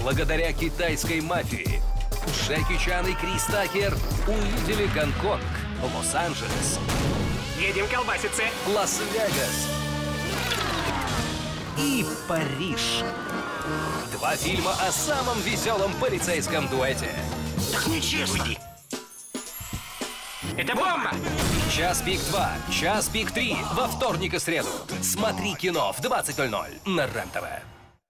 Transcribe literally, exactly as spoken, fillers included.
Благодаря китайской мафии Джеки Чан и Крис Такер увидели Гонконг, Лос-Анджелес, Едем колбаситься. Лас-Вегас и Париж. Два фильма о самом веселом полицейском дуэте. Так нечестно. Это бомба! Час пик два, час пик три во вторник и среду. Смотри кино в двадцать ноль ноль на РЕН-ТВ.